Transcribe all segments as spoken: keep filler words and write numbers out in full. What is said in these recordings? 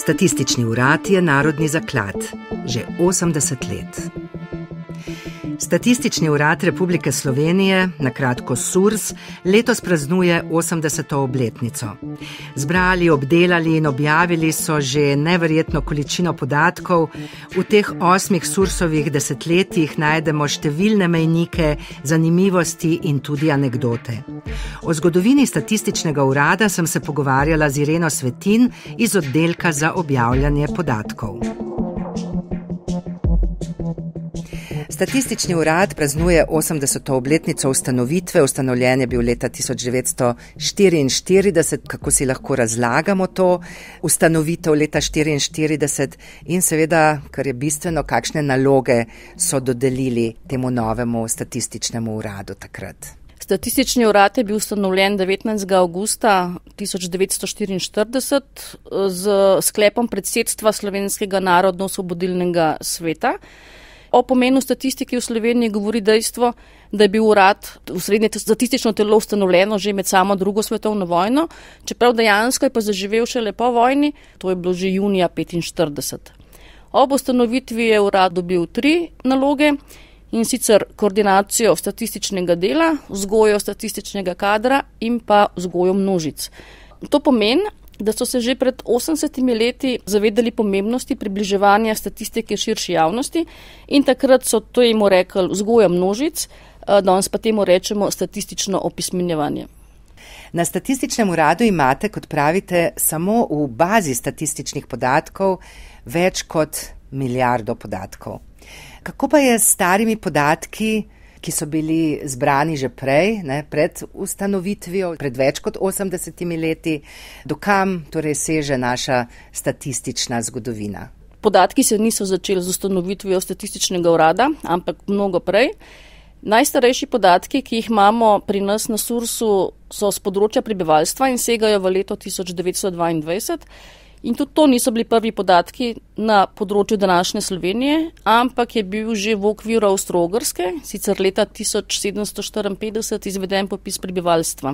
Statistični urad je narodni zaklad. Že osemdeset let. Statistični urad Republike Slovenije, na kratko SURS, letos praznuje osemdeseto obletnico. Zbrali, obdelali in objavili so že neverjetno količino podatkov. V teh osmih SURSovih desetletjih najdemo številne mejnike, zanimivosti in tudi anekdote. O zgodovini statističnega urada sem se pogovarjala z Ireno Svetin iz oddelka za objavljanje podatkov. Statistični urad praznuje osemdeseto obletnico ustanovitve, ustanovljen je bil leta tisoč devetsto štiriinštirideset, kako si lahko razlagamo to ustanovitev leta štiriinštirideset in seveda, kar je bistveno, kakšne naloge so dodelili temu novemu statističnemu uradu takrat. Statistični urad je bil ustanovljen devetnajstega avgusta tisoč devetsto štiriinštirideset z sklepom predsedstva Slovenskega narodno-osvobodilnega sveta. O pomenu statistike v Sloveniji govori dejstvo, da je bil urad osrednje statistično telo ustanovljeno že med samo drugo svetovno vojno, čeprav dejansko je pa zaživel šele po vojni, to je bilo že junija petinštirideset. Ob ustanovitvi je urad dobil tri naloge, in sicer koordinacijo statističnega dela, vzgojo statističnega kadra in pa vzgojo množic. To pomeni, da so se že pred osemdesetimi leti zavedali pomembnosti približevanja statistike širši javnosti in takrat so temu rekli vzgoja množic, danes pa temu rečemo statistično opismenjevanje. Na statističnem uradu imate, kot pravite, samo v bazi statističnih podatkov več kot milijardo podatkov. Kako pa je s starimi podatki, ki so bili zbrani že prej, ne, pred ustanovitvijo, pred več kot osemdesetimi leti, dokam torej seže naša statistična zgodovina? Podatki se niso začeli z ustanovitvijo statističnega urada, ampak mnogo prej. Najstarejši podatki, ki jih imamo pri nas na SURSu, so z področja prebivalstva in segajo v leto tisoč devetsto dvaindvajset. In tudi to niso bili prvi podatki na področju današnje Slovenije, ampak je bil že v okviru Avstro-Ogrske, sicer leta tisoč sedemsto štiriinpetdeset, izveden popis prebivalstva.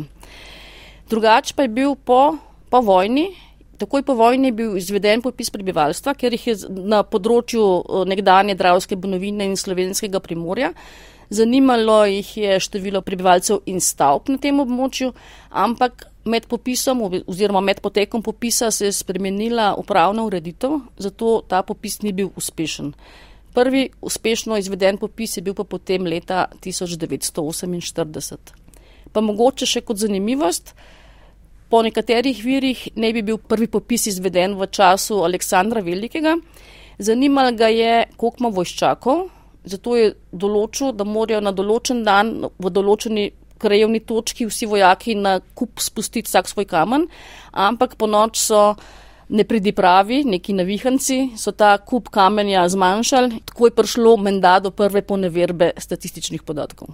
Drugač pa je bil po, po vojni, takoj po vojni je bil izveden popis prebivalstva, ker jih je na področju nekdanje Dravske Banovine in Slovenskega Primorja. Zanimalo jih je število prebivalcev in stavb na tem območju, ampak med popisom oziroma med potekom popisa se je spremenila upravna ureditev, zato ta popis ni bil uspešen. Prvi uspešno izveden popis je bil pa potem leta tisoč devetsto oseminštirideset. Pa mogoče še kot zanimivost, po nekaterih virih ne bi bil prvi popis izveden v času Aleksandra Velikega. Zanimalo ga je, koliko ima vojščakov, zato je določil, da morajo na določen dan v določeni krajevni točki vsi vojaki na kup spustiti vsak svoj kamen, ampak po noč so nepridipravi, neki navihanci, so ta kup kamenja zmanjšali, tako je prišlo menda do prve poneverbe statističnih podatkov.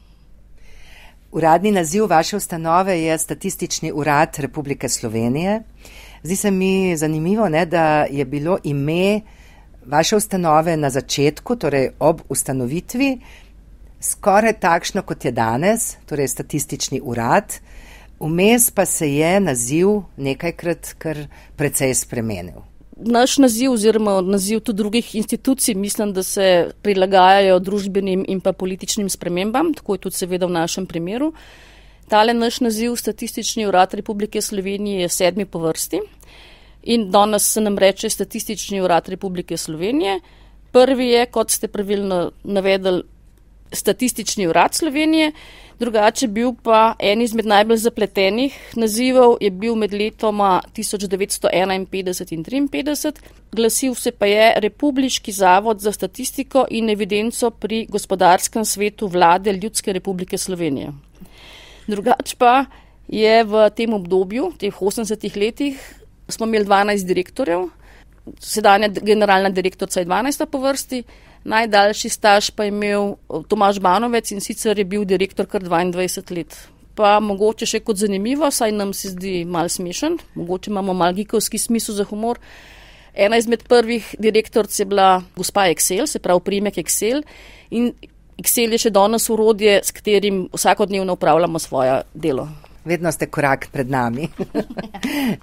Uradni naziv vaše ustanove je Statistični urad Republike Slovenije. Zdi se mi zanimivo, ne, da je bilo ime vaše ustanove na začetku, torej ob ustanovitvi, skoraj takšno, kot je danes, torej Statistični urad, vmes pa se je naziv nekajkrat kar precej spremenil. Naš naziv oziroma naziv tudi drugih institucij mislim, da se prilagajajo družbenim in pa političnim spremembam, tako je tudi seveda v našem primeru. Tale naš naziv Statistični urad Republike Slovenije je sedmi po vrsti in danes se nam reče Statistični urad Republike Slovenije. Prvi je, kot ste pravilno navedli, Statistični urad Slovenije, drugače bil pa en izmed najbolj zapletenih nazivov, je bil med letoma tisoč devetsto enainpetdeset in triinpetdeset, glasil se pa je Republiški zavod za statistiko in evidenco pri Gospodarskem svetu Vlade Ljudske Republike Slovenije. Drugače pa je v tem obdobju, teh osemdesetih letih, smo imeli dvanajst direktorjev, sedanja generalna direktorica je dvanajsta po vrsti, najdaljši staž pa je imel Tomaž Banovec in sicer je bil direktor kar dvaindvajset let. Pa mogoče še kot zanimivo, saj nam se zdi malo smešen, mogoče imamo malo geekovski smisel za humor. Ena izmed prvih direktoric je bila gospa Excel, se pravi priimek Excel, in Excel je še danes orodje, s katerim vsakodnevno upravljamo svoje delo. Vedno ste korak pred nami.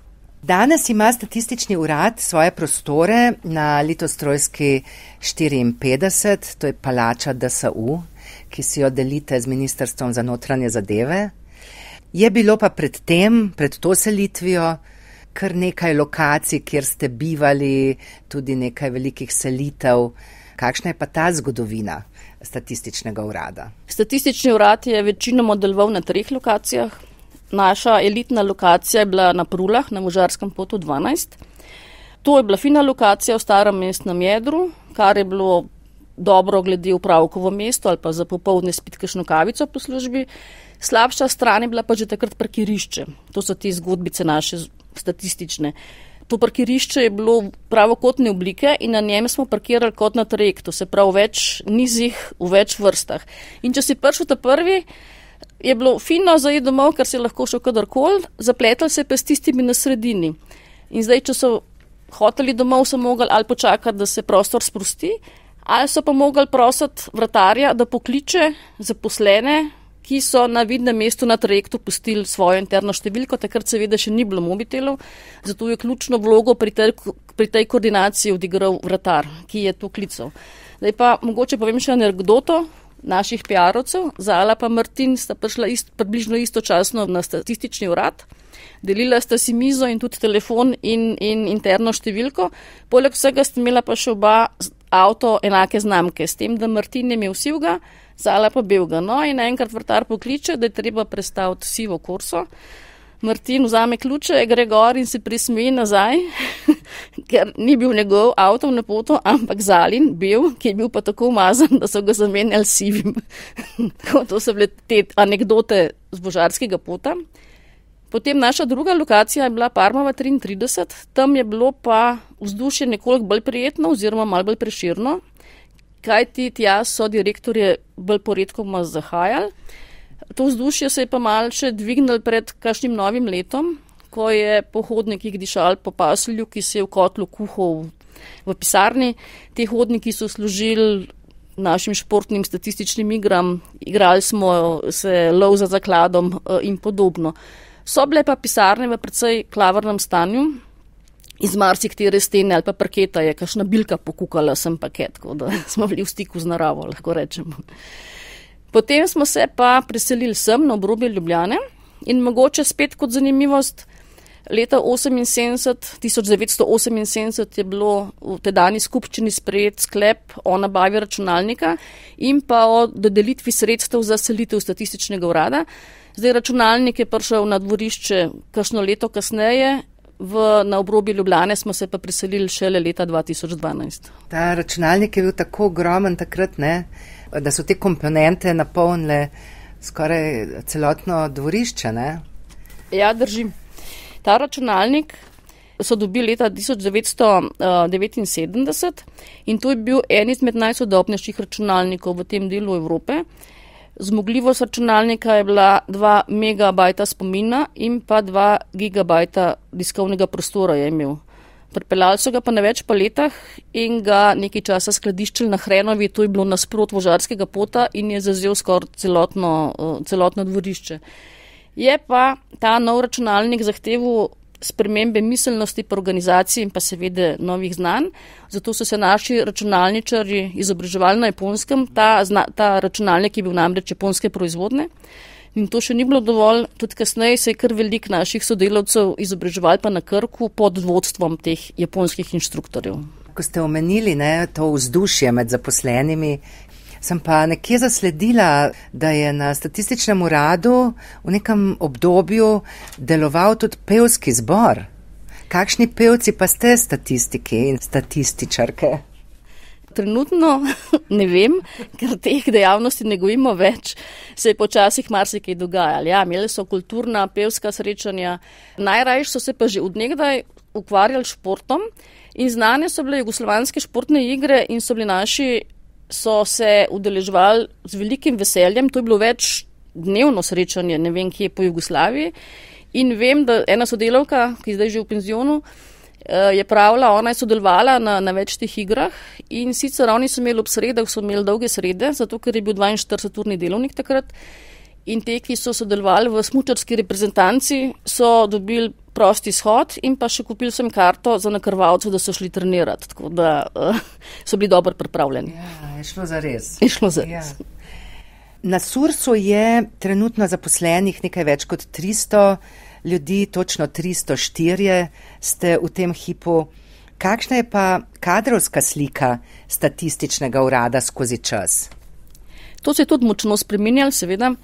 Danes ima statistični urad svoje prostore na Litostrojski štiriinpetdeset, to je palača D S U, ki si jo delite z Ministrstvom za notranje zadeve. Je bilo pa pred tem, pred to selitvijo, kar nekaj lokacij, kjer ste bivali, tudi nekaj velikih selitev. Kakšna je pa ta zgodovina statističnega urada? Statistični urad je večinoma deloval na treh lokacijah. Naša elitna lokacija je bila na Prulah, na Možarskem potu dvanajst. To je bila fina lokacija v starem mestnem jedru, kar je bilo dobro glede upravkov v mestu ali pa za popoldne spiti kakšno kavico po službi. Slabša stran je bila pa že takrat parkirišče. To so te zgodbice naše statistične. To parkirišče je bilo pravokotne oblike in na njem smo parkirali kot na trajektu, se pravi v več nizih, v več vrstah. In če si prišel ta prvi, je bilo fino za iti domov, ker si lahko šel kadarkoli, zapletali se pa s tistimi na sredini. In zdaj, če so hoteli domov, so mogli ali počakati, da se prostor sprosti, ali so pa mogli prositi vratarja, da pokliče zaposlene, ki so na vidnem mestu na trajektu pustili svojo interno številko, takrat seveda še ni bilo mobitelov, zato je ključno vlogo pri tej, pri tej koordinaciji odigral vratar, ki je to klical. Zdaj pa mogoče povem še anekdoto naših P R-ovcev. Zala pa Martin sta prišla ist, približno istočasno na statistični urad, delila sta si mizo in tudi telefon in, in interno številko, poleg vsega sta imela pa še oba avto enake znamke, s tem, da Martin je imel sivga, Zala pa belga. No in enkrat vrtar pokliče, da je treba prestaviti sivo korso. Martin vzame ključe, gre gor in se prismeji nazaj, ker ni bil njegov avto na poto, ampak Zalin, bel, ki je bil pa tako umazan, da so ga zamenjali sivim. To so bile te anekdote z Božarskega pota. Potem naša druga lokacija je bila Parmova triintrideset, tam je bilo pa vzdušje nekoliko bolj prijetno oziroma malo bolj preširno, kaj ti tja so direktorje bolj poredkoma zahajali. To vzdušje se je pa malo še dvignil pred kakšnim novim letom, ko je po hodnikih dišal po pasulju, ki se je v kotlu kuhal v pisarni. Te hodniki so služili našim športnim statističnim igram, igrali smo se lov za zakladom in podobno. So bile pa pisarne v precej klavrnem stanju, iz marsiktere stene ali pa parketa je kakšna bilka pokukala sem paket, tako da smo bili v stiku z naravo, lahko rečemo. Potem smo se pa preselili sem na obrobje Ljubljane in mogoče spet kot zanimivost, leta tisoč devetsto oseminsedemdeset je bilo v tedajni skupščini sprejet sklep o nabavi računalnika in pa o dodelitvi sredstev za selitev statističnega urada. Zdaj računalnik je prišel na dvorišče kakšno leto kasneje, v, na obrobju Ljubljane smo se pa preselili šele leta dva tisoč dvanajst. Ta računalnik je bil tako ogromen takrat, ne, da so te komponente napolnile skoraj celotno dvorišče, ne? Ja, držim. Ta računalnik so dobili leta tisoč devetsto devetinsedemdeset in to je bil en izmed najsodobnejših računalnikov v tem delu Evrope. Zmogljivost računalnika je bila dva megabajta spomina in pa dva gigabajta diskovnega prostora je imel. Pripeljali so ga pa na več paletah in ga nekaj časa skladiščili na Hrenovi, to je bilo nasprot Vožarskega pota in je zazel skoraj celotno, celotno dvorišče. Je pa ta nov računalnik zahteval spremembe miselnosti po organizaciji in pa seveda novih znanj. Zato so se naši računalničarji izobraževali na Japonskem. Ta, ta računalnik je bil namreč japonske proizvodne. In to še ni bilo dovolj. Tudi kasneje se je kar veliko naših sodelavcev izobraževali pa na Krku pod vodstvom teh japonskih inštruktorjev. Ko ste omenili, ne, to vzdušje med zaposlenimi, sem pa nekje zasledila, da je na statističnem uradu v nekem obdobju deloval tudi pevski zbor. Kakšni pevci pa ste statistiki in statističarke? Trenutno ne vem, ker teh dejavnosti ne gojimo več, se je počasih marsikaj dogajali. Ja, imeli so kulturna, pevska srečanja, najrajš so se pa že od nekdaj ukvarjali športom in znane so bile jugoslovanske športne igre in so bili naši so se udeleževali z velikim veseljem, to je bilo več dnevno srečanje, ne vem, kje po Jugoslaviji. In vem, da ena sodelavka, ki je zdaj že v penzionu, je pravila, ona je sodelovala na, na več teh igrah in sicer oni so imeli ob sredah, so imeli dolge srede, zato ker je bil dvainštirideseturni delovnik takrat in te, ki so sodelovali v smučarski reprezentanci, so dobili prosti shod in pa še kupili sem karto za nakrvalce, da so šli trenirati, tako da uh, so bili dobro pripravljeni. Ja, je šlo za res. Je šlo za res. Ja. Na Sursu je trenutno zaposlenih nekaj več kot tristo ljudi, točno tristo štiri ste v tem hipu. Kakšna je pa kadrovska slika statističnega urada skozi čas? To se je tudi močno spreminjalo, seveda.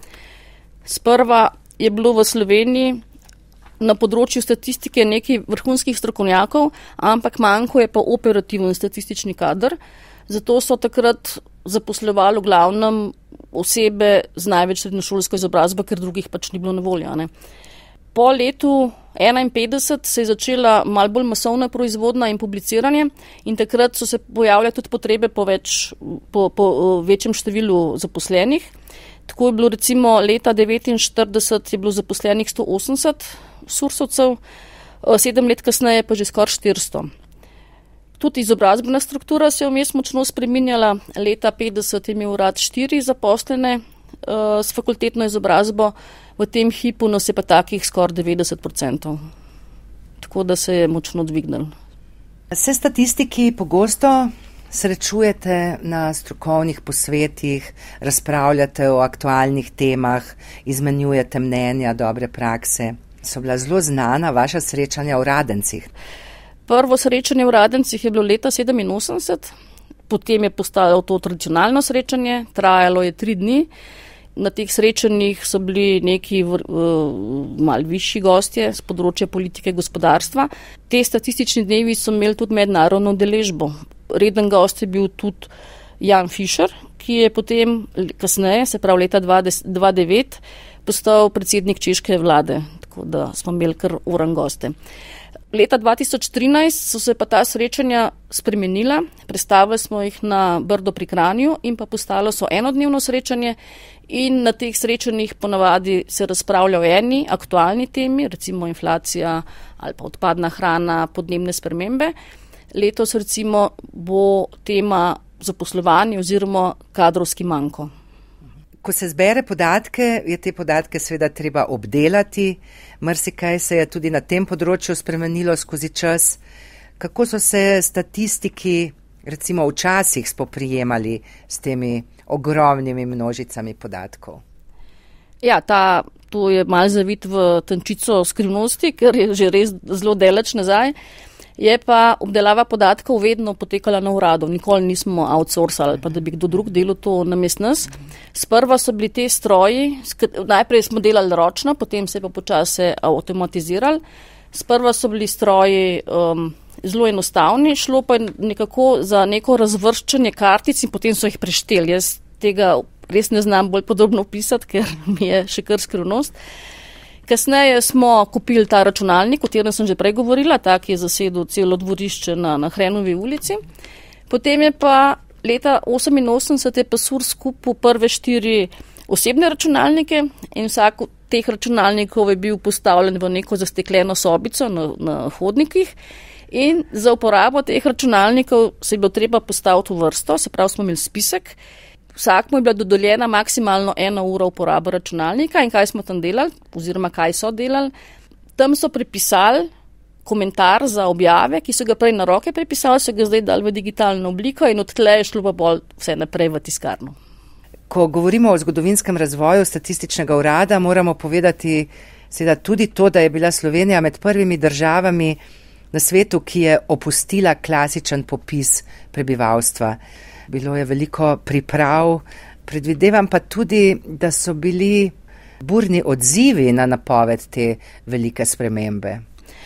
Sprva je bilo v Sloveniji na področju statistike nekaj vrhunskih strokovnjakov, ampak manjko je pa operativen statistični kader. Zato so takrat zaposlovali v glavnem osebe z največ srednjošolsko izobrazbo, ker drugih pač ni bilo na voljo. Ne. Po letu enainpetdeset se je začela malo bolj masovna proizvodnja in publiciranje in takrat so se pojavljale tudi potrebe po, več, po, po večjem številu zaposlenih. Tako je bilo recimo leta devetinštirideset je bilo zaposlenih sto osemdeset sursovcev, sedem let kasneje pa že skoraj štiristo. Tudi izobrazbena struktura se je vmes močno spreminjala. Leta petdeset je imel urad štiri zaposlene uh, s fakultetno izobrazbo, v tem hipu nas je pa takih skoraj devetdeset procentov. Tako da se je močno dvignil. Se statistiki pogosto srečujete na strokovnih posvetih, razpravljate o aktualnih temah, izmenjujete mnenja, dobre prakse. So bila zelo znana vaša srečanja v Radencih. Prvo srečanje v Radencih je bilo leta sedeminosemdeset, potem je postalo to tradicionalno srečanje, trajalo je tri dni. Na teh srečanjih so bili neki uh, malo višji gostje z področja politike gospodarstva. Te statistični dnevi so imeli tudi mednarodno udeležbo. Reden gost je bil tudi Jan Fischer, ki je potem kasneje, se pravi leta dva tisoč devet, postal predsednik češke vlade, tako da smo imeli kar oran goste. Leta dva tisoč trinajst so se pa ta srečanja spremenila, prestavili smo jih na Brdo pri Kranju in pa postalo so enodnevno srečanje in na teh srečanjih ponavadi se razpravlja o eni aktualni temi, recimo inflacija ali pa odpadna hrana, podnebne spremembe. Letos recimo bo tema zaposlovanje oziroma kadrovski manko. Ko se zbere podatke, je te podatke seveda treba obdelati. Marsikaj se je tudi na tem področju spremenilo skozi čas. Kako so se statistiki recimo včasih spoprijemali s temi ogromnimi množicami podatkov? Ja, ta, to je malo zavit v tančico skrivnosti, ker je že res zelo daleč nazaj. Je pa obdelava podatkov vedno potekala na uradu. Nikoli nismo outsourcali, pa da bi kdo drug delal to namesto nas. Sprva so bili te stroji, najprej smo delali ročno, potem se je pa počasi avtomatizirali. Sprva so bili stroji um, zelo enostavni, šlo pa nekako za neko razvrščanje kartic in potem so jih prešteli. Jaz tega res ne znam bolj podrobno opisati, ker mi je še kar skrivnost. Kasneje smo kupili ta računalnik, o katerem sem že prej govorila, tak je zasedel celo dvorišče na, na Hrenovi ulici. Potem je pa leta oseminosemdeset je pa Surs kupil prve štiri osebne računalnike in vsak od teh računalnikov je bil postavljen v neko zastekljeno sobico na, na hodnikih in za uporabo teh računalnikov se je bilo treba postaviti v vrsto, se pravi smo imeli spisek. Vsak mu je bila dodeljena maksimalno ena ura uporabe računalnika in kaj smo tam delali, oziroma kaj so delali. Tam so prepisali komentar za objave, ki so ga prej na roke prepisali, so ga zdaj dali v digitalno obliko in odtle je šlo pa bolj vse naprej v tiskarno. Ko govorimo o zgodovinskem razvoju statističnega urada, moramo povedati seveda tudi to, da je bila Slovenija med prvimi državami na svetu, ki je opustila klasičen popis prebivalstva. Bilo je veliko priprav, predvidevam pa tudi, da so bili burni odzivi na napoved te velike spremembe.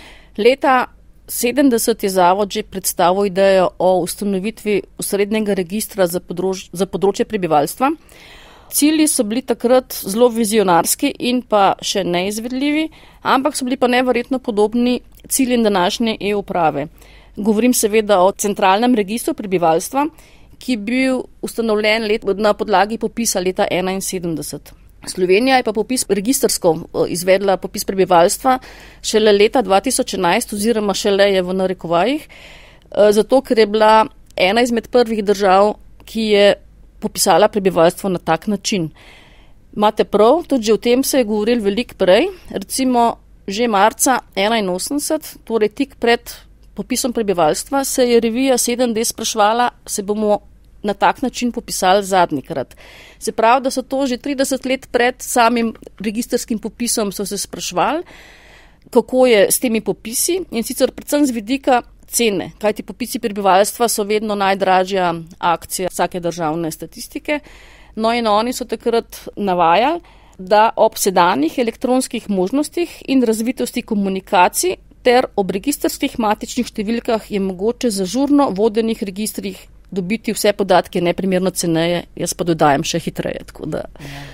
Leta sedemdeset je zavod že predstavil idejo o ustanovitvi osrednjega registra za, podrož, za področje prebivalstva. Cilji so bili takrat zelo vizionarski in pa še neizvedljivi, ampak so bili pa neverjetno podobni ciljem današnje e-uprave. Govorim seveda o centralnem registru prebivalstva, ki je bil ustanovljen let, na podlagi popisa leta enainsedemdeset. Slovenija je pa popis registrsko izvedla popis prebivalstva šele leta dva tisoč enajst oziroma šele je v narekovajih, zato ker je bila ena izmed prvih držav, ki je popisala prebivalstvo na tak način. Imate prav, tudi že o tem se je govoril veliko prej. Recimo že marca enainosemdeset, torej tik pred popisom prebivalstva, se je revija sedem D sprašvala, se bomo na tak način popisali zadnjikrat. Se pravi, da so to že trideset let pred samim registrskim popisom so se sprašvali, kako je s temi popisi in sicer predvsem z vidika cene, kajti popisi prebivalstva so vedno najdražja akcija vsake državne statistike. No in oni so takrat navajali, da ob sedanjih elektronskih možnostih in razvitosti komunikacij ter ob registrskih matičnih številkah je mogoče za žurno vodenih registrih dobiti vse podatke neprimerno ceneje, jaz pa dodajam še hitreje. Tako da.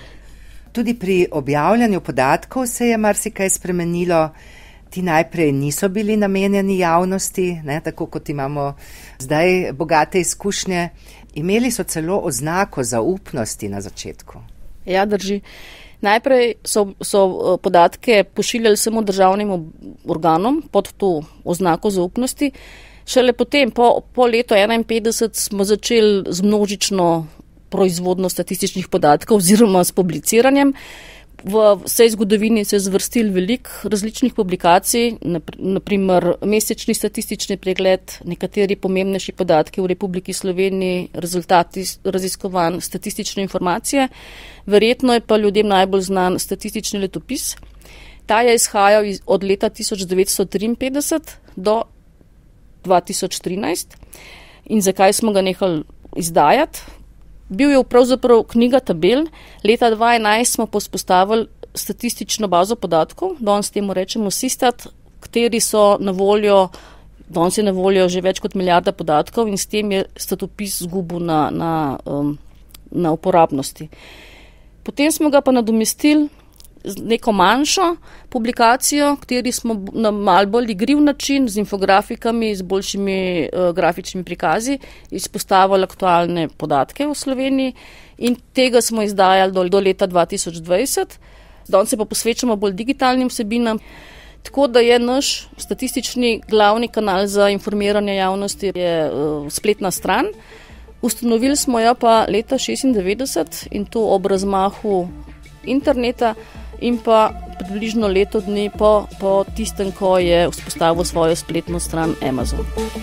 Tudi pri objavljanju podatkov se je marsikaj spremenilo. Ti najprej niso bili namenjeni javnosti, ne, tako kot imamo zdaj bogate izkušnje. Imeli so celo oznako zaupnosti na začetku. Ja, drži. Najprej so, so podatke pošiljali samo državnim organom pod to oznako zaupnosti. Šele potem, po, po letu enainpetdeset, smo začeli z množično proizvodno statističnih podatkov oziroma s publiciranjem. V vsej zgodovini se je zvrstil veliko različnih publikacij, naprimer mesečni statistični pregled, nekateri pomembnejši podatki v Republiki Sloveniji, rezultati raziskovanj, statistične informacije. Verjetno je pa ljudem najbolj znan statistični letopis. Ta je izhajal od leta tisoč devetsto triinpetdeset do dva tisoč trinajst. In zakaj smo ga nehali izdajati? Bil je pravzaprav knjiga tabel. Leta dva tisoč enajst smo pospostavili statistično bazo podatkov, danes temu rečemo Sistat, kateri so na voljo, danes je na voljo že več kot milijarda podatkov in s tem je statopis zgubil na, na, um, na uporabnosti. Potem smo ga pa nadomestili z neko manjšo publikacijo, kateri smo na mal bolj igriv način, z infografikami, z boljšimi uh, grafičnimi prikazi, izpostavili aktualne podatke v Sloveniji in tega smo izdajali do, do leta dva tisoč dvajset. Danes se pa posvečamo bolj digitalnim vsebinam, tako da je naš statistični glavni kanal za informiranje javnosti je uh, spletna stran. Ustanovili smo jo pa leta šestindevetdeset in to ob razmahu interneta in pa približno leto dni po, po tistem, ko je vzpostavil svojo spletno stran Amazon.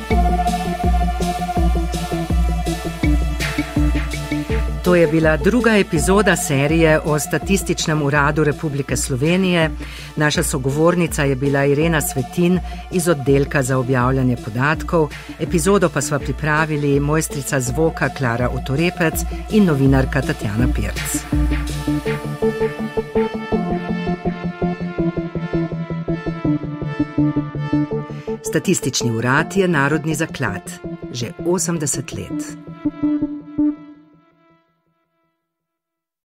To je bila druga epizoda serije o Statističnem uradu Republike Slovenije. Naša sogovornica je bila Irena Svetin iz oddelka za objavljanje podatkov. Epizodo pa sva pripravili mojstrica zvoka Klara Otorepec in novinarka Tatjana Pirc. Statistični urad je narodni zaklad že osemdeset let.